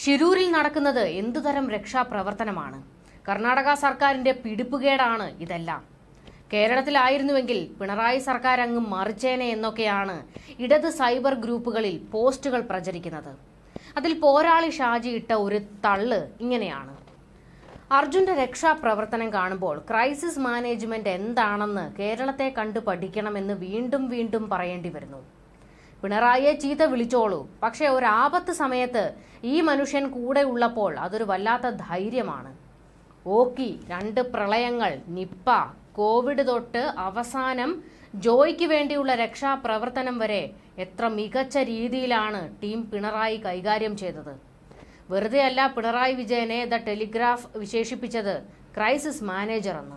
ഷിരൂരിൽ നടക്കുന്നത് എന്തുതരം രക്ഷാപ്രവർത്തനമാണ്? കർണാടക സർക്കാരിന്റെ പിടിപ്പുകേടാണ് ഇതെല്ലാം. കേരളത്തിലായിരുന്നുവെങ്കിൽ പിണറായി സർക്കാർ അങ്ങ് മറിച്ചേനെ എന്നൊക്കെയാണ് ഇടത് സൈബർ ഗ്രൂപ്പുകളിൽ പോസ്റ്റുകൾ പ്രചരിക്കുന്നത്. അതിൽ പോരാളി ഷാജി ഇട്ട ഒരു തള്ള് ഇങ്ങനെയാണ്: അർജുന്റെ രക്ഷാപ്രവർത്തനം കാണുമ്പോൾ ക്രൈസിസ് മാനേജ്മെന്റ് എന്താണെന്ന് കേരളത്തെ കണ്ടു പഠിക്കണമെന്ന് വീണ്ടും വീണ്ടും പറയേണ്ടി വരുന്നു. പിണറായിയെ ചീത്ത വിളിച്ചോളൂ, പക്ഷെ ഒരാപത്ത് സമയത്ത് ഈ മനുഷ്യൻ കൂടെ ഉള്ളപ്പോൾ അതൊരു വല്ലാത്ത ധൈര്യമാണ്. ഓക്കി, 2 പ്രളയങ്ങൾ, നിപ്പ, കോവിഡ് തൊട്ട് അവസാനം ജോയ്ക്ക് വേണ്ടിയുള്ള രക്ഷാപ്രവർത്തനം വരെ എത്ര മികച്ച രീതിയിലാണ് ടീം പിണറായി കൈകാര്യം ചെയ്തത്. വെറുതെയല്ല പിണറായി വിജയനെ ദ ടെലിഗ്രാഫ് വിശേഷിപ്പിച്ചത് ക്രൈസിസ് മാനേജർ എന്ന്.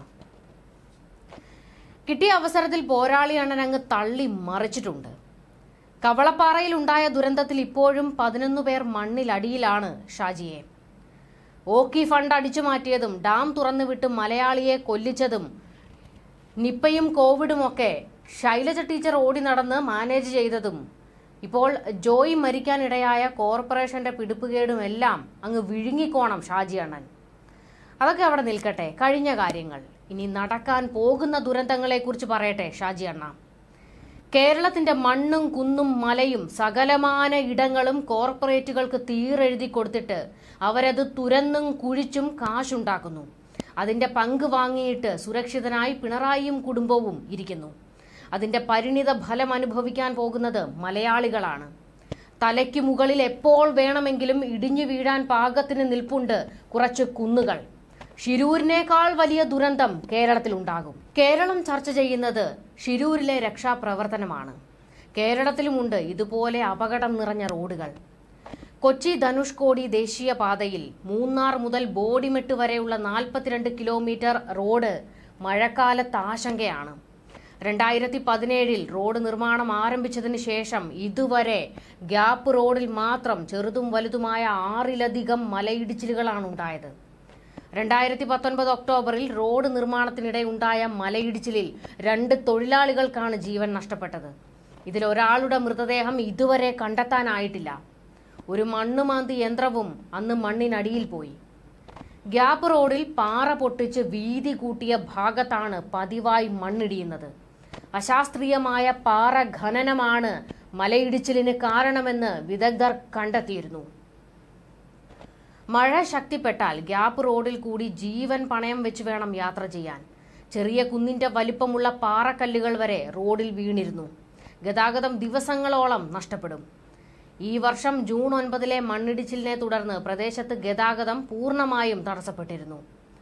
കിട്ടിയ അവസരത്തിൽ പോരാളി അണ്ണൻ അങ്ങ് തള്ളി മറിച്ചിട്ടുണ്ട്. കവളപ്പാറയിൽ ഉണ്ടായ ദുരന്തത്തിൽ ഇപ്പോഴും 11 പേർ മണ്ണിലടിയിലാണ് ഷാജിയെ. ഓക്കി ഫണ്ട് അടിച്ചു മാറ്റിയതും ഡാം തുറന്നുവിട്ട് മലയാളിയെ കൊല്ലിച്ചതും നിപ്പയും കോവിഡും ഒക്കെ ശൈലജ ടീച്ചർ ഓടി നടന്ന് മാനേജ് ചെയ്തതും ഇപ്പോൾ ജോയ് മരിക്കാനിടയായ കോർപ്പറേഷന്റെ പിടിപ്പുകേടും എല്ലാം അങ്ങ് വിഴുങ്ങിക്കോണം ഷാജി അണ്ണൻ. അതൊക്കെ അവിടെ നിൽക്കട്ടെ, കഴിഞ്ഞ കാര്യങ്ങൾ. ഇനി നടക്കാൻ പോകുന്ന ദുരന്തങ്ങളെക്കുറിച്ച് പറയട്ടെ ഷാജി അണ്ണ. കേരളത്തിന്റെ മണ്ണും കുന്നും മലയും സകലമാന ഇടങ്ങളും കോർപ്പറേറ്റുകൾക്ക് തീരെഴുതി കൊടുത്തിട്ട് അവരത് തുരന്നും കുഴിച്ചും കാശുണ്ടാക്കുന്നു. അതിന്റെ പങ്ക് വാങ്ങിയിട്ട് സുരക്ഷിതനായി പിണറായിയും കുടുംബവും ഇരിക്കുന്നു. അതിന്റെ പരിണിത ഫലം അനുഭവിക്കാൻ പോകുന്നത് മലയാളികളാണ്. തലയ്ക്ക് മുകളിൽ എപ്പോൾ വേണമെങ്കിലും ഇടിഞ്ഞു വീഴാൻ പാകത്തിന് നിൽപ്പുണ്ട് കുറച്ച് കുന്നുകൾ. ഷിരൂരിനേക്കാൾ വലിയ ദുരന്തം കേരളത്തിലുണ്ടാകും. കേരളം ചർച്ച ചെയ്യുന്നത് ഷിരൂരിലെ രക്ഷാപ്രവർത്തനമാണ്. കേരളത്തിലുമുണ്ട് ഇതുപോലെ അപകടം നിറഞ്ഞ റോഡുകൾ. കൊച്ചി ധനുഷ്കോടി ദേശീയപാതയിൽ മൂന്നാർ മുതൽ ബോഡിമെട്ട് വരെയുള്ള 42 കിലോമീറ്റർ റോഡ് മഴക്കാലത്ത് ആശങ്കയാണ്. 2017 റോഡ് നിർമ്മാണം ആരംഭിച്ചതിന് ശേഷം ഇതുവരെ ഗ്യാപ്പ് റോഡിൽ മാത്രം ചെറുതും വലുതുമായ 6-ലധികം മലയിടിച്ചിലുകളാണ് ഉണ്ടായത്. 2019 ഒക്ടോബറിൽ റോഡ് നിർമ്മാണത്തിനിടെ ഉണ്ടായ മലയിടിച്ചിലിൽ 2 തൊഴിലാളികൾക്കാണ് ജീവൻ നഷ്ടപ്പെട്ടത്. ഇതിലൊരാളുടെ മൃതദേഹം ഇതുവരെ കണ്ടെത്താനായിട്ടില്ല. ഒരു മണ്ണുമാന്തി യന്ത്രവും അന്ന് മണ്ണിനടിയിൽ പോയി. ഗ്യാപ്പ് റോഡിൽ പാറ പൊട്ടിച്ച് വീതി കൂട്ടിയ ഭാഗത്താണ് പതിവായി മണ്ണിടിയുന്നത്. അശാസ്ത്രീയമായ പാറ ഖനനമാണ് മലയിടിച്ചിലിന് കാരണമെന്ന് വിദഗ്ധർ കണ്ടെത്തിയിരുന്നു. മഴ ശക്തിപ്പെട്ടാൽ ഗ്യാപ്പ് റോഡിൽ കൂടി ജീവൻ പണയം വെച്ച് വേണം യാത്ര ചെയ്യാൻ. ചെറിയ കുന്നിന്റെ വലിപ്പമുള്ള പാറക്കല്ലുകൾ വരെ റോഡിൽ വീണിരുന്നു. ഗതാഗതം ദിവസങ്ങളോളം നഷ്ടപ്പെടും. ഈ വർഷം ജൂൺ 9 മണ്ണിടിച്ചിലിനെ തുടർന്ന് പ്രദേശത്ത് ഗതാഗതം പൂർണ്ണമായും തടസ്സപ്പെട്ടിരുന്നു.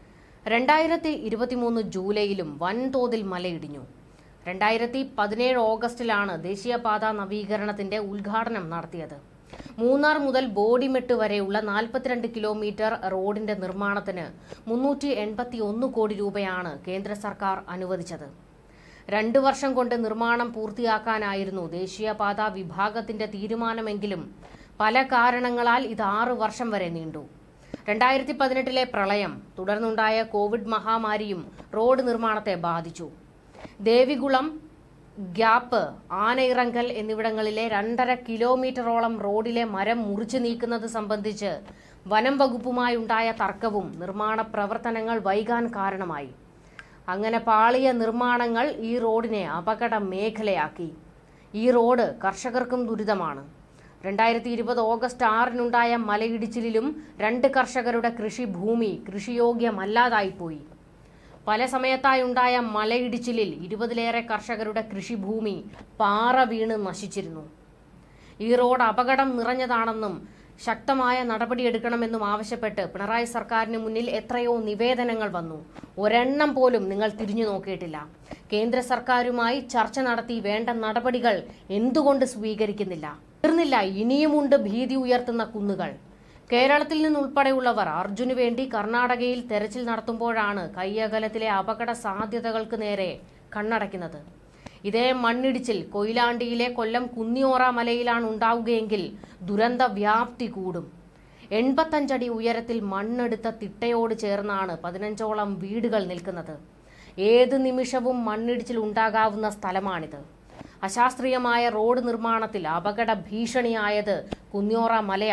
2023 ജൂലൈയിലും വൻതോതിൽ മലയിടിഞ്ഞു. 2017 ഓഗസ്റ്റിലാണ് ദേശീയപാത നവീകരണത്തിന്റെ ഉദ്ഘാടനം നടത്തിയത്. മൂന്നാർ മുതൽ ബോഡിമെട്ട് വരെയുള്ള 42 കിലോമീറ്റർ റോഡിന്റെ നിർമ്മാണത്തിന് 381 കോടി രൂപയാണ് കേന്ദ്ര സർക്കാർ അനുവദിച്ചത്. 2 വർഷം കൊണ്ട് നിർമ്മാണം പൂർത്തിയാക്കാനായിരുന്നു ദേശീയപാത വിഭാഗത്തിന്റെ തീരുമാനമെങ്കിലും പല കാരണങ്ങളാൽ ഇത് 6 വർഷം വരെ നീണ്ടു. 2018 പ്രളയം, തുടർന്നുണ്ടായ കോവിഡ് മഹാമാരിയും റോഡ് നിർമ്മാണത്തെ ബാധിച്ചു. ദേവികുളം, ഗ്യാപ്പ്, ആനയിറങ്കൽ എന്നിവിടങ്ങളിലെ 2.5 കിലോമീറ്ററോളം റോഡിലെ മരം മുറിച്ചു നീക്കുന്നത് സംബന്ധിച്ച് വനം വകുപ്പുമായുണ്ടായ തർക്കവും നിർമ്മാണ പ്രവർത്തനങ്ങൾ വൈകാൻ കാരണമായി. അങ്ങനെ പാളിയ നിർമ്മാണങ്ങൾ ഈ റോഡിനെ അപകട മേഖലയാക്കി. ഈ റോഡ് കർഷകർക്കും ദുരിതമാണ്. 2020 ഓഗസ്റ്റ് 6-നുണ്ടായ മലയിടിച്ചിലിലും 2 കർഷകരുടെ കൃഷിഭൂമി കൃഷിയോഗ്യമല്ലാതായിപ്പോയി. പല സമയത്തായുണ്ടായ മലയിടിച്ചിലിൽ 20-ലേറെ കർഷകരുടെ കൃഷിഭൂമി പാറ വീണ് നശിച്ചിരുന്നു. ഈ റോഡ് അപകടം നിറഞ്ഞതാണെന്നും ശക്തമായ നടപടിയെടുക്കണമെന്നും ആവശ്യപ്പെട്ട് പിണറായി സർക്കാരിന് മുന്നിൽ എത്രയോ നിവേദനങ്ങൾ വന്നു. ഒരെണ്ണം പോലും നിങ്ങൾ തിരിഞ്ഞു നോക്കിയിട്ടില്ല. കേന്ദ്ര സർക്കാരുമായി ചർച്ച നടത്തി വേണ്ട നടപടികൾ എന്തുകൊണ്ട് സ്വീകരിക്കുന്നില്ല? തീർന്നില്ല, ഇനിയുമുണ്ട് ഭീതി ഉയർത്തുന്ന കുന്നുകൾ. കേരളത്തിൽ നിന്നുൾപ്പെടെയുള്ളവർ അർജുനു വേണ്ടി കർണാടകയിൽ തെരച്ചിൽ നടത്തുമ്പോഴാണ് കയ്യകലത്തിലെ അപകട സാധ്യതകൾക്ക് നേരെ കണ്ണടയ്ക്കുന്നത്. ഇതേ മണ്ണിടിച്ചിൽ കൊയിലാണ്ടിയിലെ കൊല്ലം കുന്നിയോറ മലയിലാണ് ഉണ്ടാവുകയെങ്കിൽ ദുരന്ത വ്യാപ്തി കൂടും. 85 അടി ഉയരത്തിൽ മണ്ണെടുത്ത തിട്ടയോട് ചേർന്നാണ് 15ഓളം വീടുകൾ നിൽക്കുന്നത്. ഏത് നിമിഷവും മണ്ണിടിച്ചിൽ ഉണ്ടാകാവുന്ന സ്ഥലമാണിത്. അശാസ്ത്രീയമായ റോഡ് നിർമ്മാണത്തിൽ അപകട ഭീഷണിയായത് കുന്നിയോറ മലയാണ്.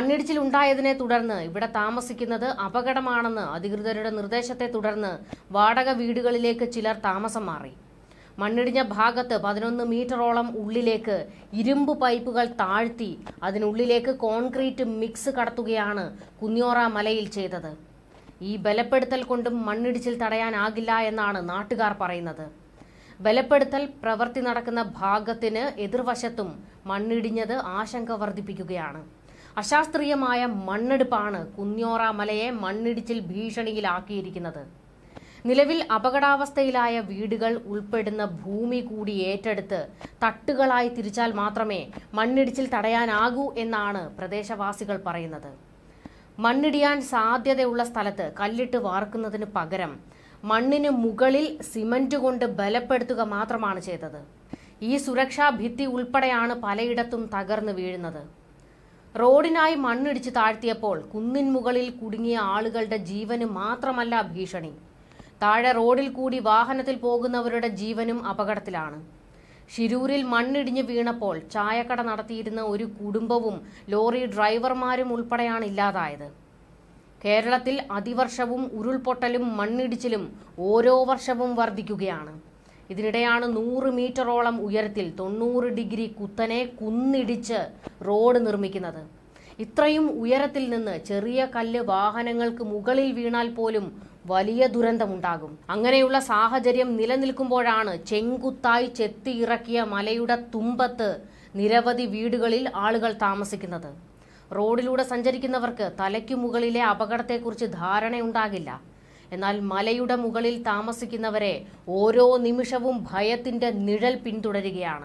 മണ്ണിടിച്ചിൽ ഉണ്ടായതിനെ തുടർന്ന് ഇവിടെ താമസിക്കുന്നത് അപകടമാണെന്ന് അധികൃതരുടെ നിർദ്ദേശത്തെ തുടർന്ന് വാടക വീടുകളിലേക്ക് ചിലർ താമസം മാറി. മണ്ണിടിഞ്ഞ ഭാഗത്ത് 11 മീറ്ററോളം ഉള്ളിലേക്ക് ഇരുമ്പ് പൈപ്പുകൾ താഴ്ത്തി അതിനുള്ളിലേക്ക് കോൺക്രീറ്റ് മിക്സ് കടത്തുകയാണ് കുന്നിയോറ മലയിൽ ചെയ്തത്. ഈ ബലപ്പെടുത്തൽ കൊണ്ടും മണ്ണിടിച്ചിൽ തടയാനാകില്ല എന്നാണ് നാട്ടുകാർ പറയുന്നത്. ബലപ്പെടുത്തൽ പ്രവൃത്തി നടക്കുന്ന ഭാഗത്തിന് എതിർവശത്തും മണ്ണിടിഞ്ഞത് ആശങ്ക വർദ്ധിപ്പിക്കുകയാണ്. അശാസ്ത്രീയമായ മണ്ണെടുപ്പാണ് കുന്നിയോറ മലയെ മണ്ണിടിച്ചിൽ ഭീഷണിയിലാക്കിയിരിക്കുന്നത്. നിലവിൽ അപകടാവസ്ഥയിലായ വീടുകൾ ഉൾപ്പെടുന്ന ഭൂമി കൂടി ഏറ്റെടുത്ത് തട്ടുകളായി തിരിച്ചാൽ മാത്രമേ മണ്ണിടിച്ചിൽ തടയാനാകൂ എന്നാണ് പ്രദേശവാസികൾ പറയുന്നത്. മണ്ണിടിയാൻ സാധ്യതയുള്ള സ്ഥലത്ത് കല്ലിട്ട് വാർക്കുന്നതിന് പകരം മണ്ണിന് മുകളിൽ സിമന്റ് കൊണ്ട് ബലപ്പെടുത്തുക മാത്രമാണ് ചെയ്തത്. ഈ സുരക്ഷാ ഭിത്തി ഉൾപ്പെടെയാണ് പലയിടത്തും തകർന്നു വീഴുന്നത്. റോഡിനായി മണ്ണിടിച്ച് താഴ്ത്തിയപ്പോൾ കുന്നിൻ മുകളിൽ കുടുങ്ങിയ ആളുകളുടെ ജീവന് മാത്രമല്ല ഭീഷണി, താഴെ റോഡിൽ കൂടി വാഹനത്തിൽ പോകുന്നവരുടെ ജീവനും അപകടത്തിലാണ്. ഷിരൂരിൽ മണ്ണിടിഞ്ഞ് വീണപ്പോൾ ചായക്കട നടത്തിയിരുന്ന ഒരു കുടുംബവും ലോറി ഡ്രൈവർമാരും ഉൾപ്പെടെയാണ് ഇല്ലാതായത്. കേരളത്തിൽ അതിവർഷവും ഉരുൾപൊട്ടലും മണ്ണിടിച്ചിലും ഓരോ വർഷവും വർദ്ധിക്കുകയാണ്. ഇതിനിടെയാണ് 100 മീറ്ററോളം ഉയരത്തിൽ 90 ഡിഗ്രി കുത്തനെ കുന്നിടിച്ച് റോഡ് നിർമ്മിക്കുന്നത്. ഇത്രയും ഉയരത്തിൽ നിന്ന് ചെറിയ കല്ല് വാഹനങ്ങൾക്ക് മുകളിൽ വീണാൽ പോലും വലിയ ദുരന്തമുണ്ടാകും. അങ്ങനെയുള്ള സാഹചര്യം നിലനിൽക്കുമ്പോഴാണ് ചെങ്കുത്തായി ചെത്തിയിറക്കിയ മലയുടെ തുമ്പത്ത് നിരവധി വീടുകളിൽ ആളുകൾ താമസിക്കുന്നത്. റോഡിലൂടെ സഞ്ചരിക്കുന്നവർക്ക് തലയ്ക്കു മുകളിലെ അപകടത്തെക്കുറിച്ച് ധാരണയുണ്ടാകില്ല. എന്നാൽ മലയുടെ മുകളിൽ താമസിക്കുന്നവരെ ഓരോ നിമിഷവും ഭയത്തിന്റെ നിഴൽ പിന്തുടരുകയാണ്.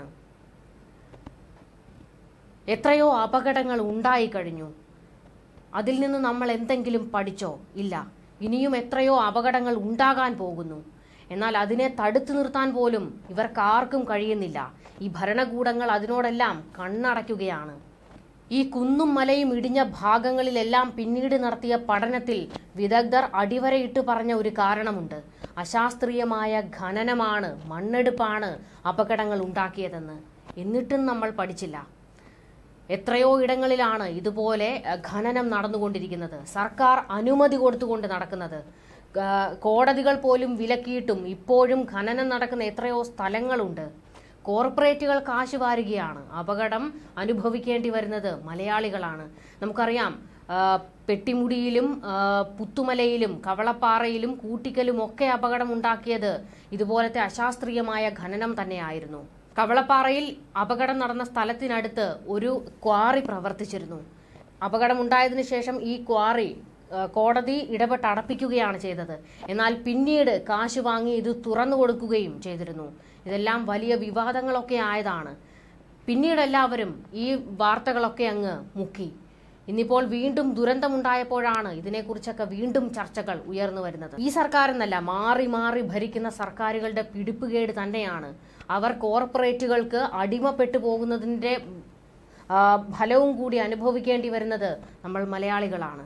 എത്രയോ അപകടങ്ങൾ ഉണ്ടായിക്കഴിഞ്ഞു. അതിൽ നിന്ന് നമ്മൾ എന്തെങ്കിലും പഠിച്ചോ? ഇല്ല. ഇനിയും എത്രയോ അപകടങ്ങൾ ഉണ്ടാകാൻ പോകുന്നു. എന്നാൽ അതിനെ തടുത്തു നിർത്താൻ പോലും ഇവർക്കാർക്കും കഴിയുന്നില്ല. ഈ ഭരണകൂടങ്ങൾ അതിനോടെല്ലാം കണ്ണടയ്ക്കുകയാണ്. ഈ കുന്നും മലയും ഇടിഞ്ഞ ഭാഗങ്ങളിലെല്ലാം പിന്നീട് നടത്തിയ പഠനത്തിൽ വിദഗ്ധർ അടിവരയിട്ട് പറഞ്ഞ ഒരു കാരണമുണ്ട്. അശാസ്ത്രീയമായ ഖനനമാണ്, മണ്ണെടുപ്പാണ് അപകടങ്ങൾ ഉണ്ടാക്കിയതെന്ന്. എന്നിട്ടും നമ്മൾ പഠിച്ചില്ല. എത്രയോ ഇടങ്ങളിലാണ് ഇതുപോലെ ഖനനം നടന്നുകൊണ്ടിരിക്കുന്നത്, സർക്കാർ അനുമതി കൊടുത്തുകൊണ്ട് നടക്കുന്നത്. കോടതികൾ പോലും വിലക്കിയിട്ടും ഇപ്പോഴും ഖനനം നടക്കുന്ന എത്രയോ സ്ഥലങ്ങളുണ്ട്. കോർപ്പറേറ്റുകൾ കാശ് വാരുകയാണ്. അപകടം അനുഭവിക്കേണ്ടി വരുന്നത് മലയാളികളാണ്. നമുക്കറിയാം, പെട്ടിമുടിയിലും പുത്തുമലയിലും കവളപ്പാറയിലും കൂട്ടിക്കലും ഒക്കെ അപകടം ഉണ്ടാക്കിയത് ഇതുപോലത്തെ അശാസ്ത്രീയമായ ഖനനം തന്നെയായിരുന്നു. കവളപ്പാറയിൽ അപകടം നടന്ന സ്ഥലത്തിനടുത്ത് ഒരു ക്വാറി പ്രവർത്തിച്ചിരുന്നു. അപകടമുണ്ടായതിനു ശേഷം ഈ ക്വാറി കോടതി ഇടപെട്ട് അടപ്പിക്കുകയാണ് ചെയ്തത്. എന്നാൽ പിന്നീട് കാശ് വാങ്ങി ഇത് തുറന്നു കൊടുക്കുകയും ചെയ്തിരുന്നു. ഇതെല്ലാം വലിയ വിവാദങ്ങളൊക്കെ ആയതാണ്. പിന്നീട് എല്ലാവരും ഈ വാർത്തകളൊക്കെ അങ്ങ് മുക്കി. ഇന്നിപ്പോൾ വീണ്ടും ദുരന്തമുണ്ടായപ്പോഴാണ് ഇതിനെക്കുറിച്ചൊക്കെ വീണ്ടും ചർച്ചകൾ ഉയർന്നു വരുന്നത്. ഈ സർക്കാരെന്നല്ല, മാറി മാറി ഭരിക്കുന്ന സർക്കാരുകളുടെ പിടിപ്പുകേട് തന്നെയാണ്. അവർ കോർപ്പറേറ്റുകൾക്ക് അടിമപ്പെട്ടു പോകുന്നതിന്റെ ഫലവും കൂടി അനുഭവിക്കേണ്ടി വരുന്നത് നമ്മൾ മലയാളികളാണ്.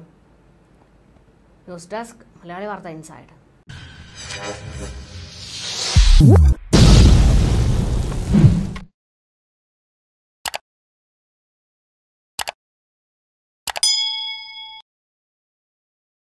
ന്യൂസ് ഡെസ്ക്, മലയാളി വാർത്ത ഇൻസൈഡ്.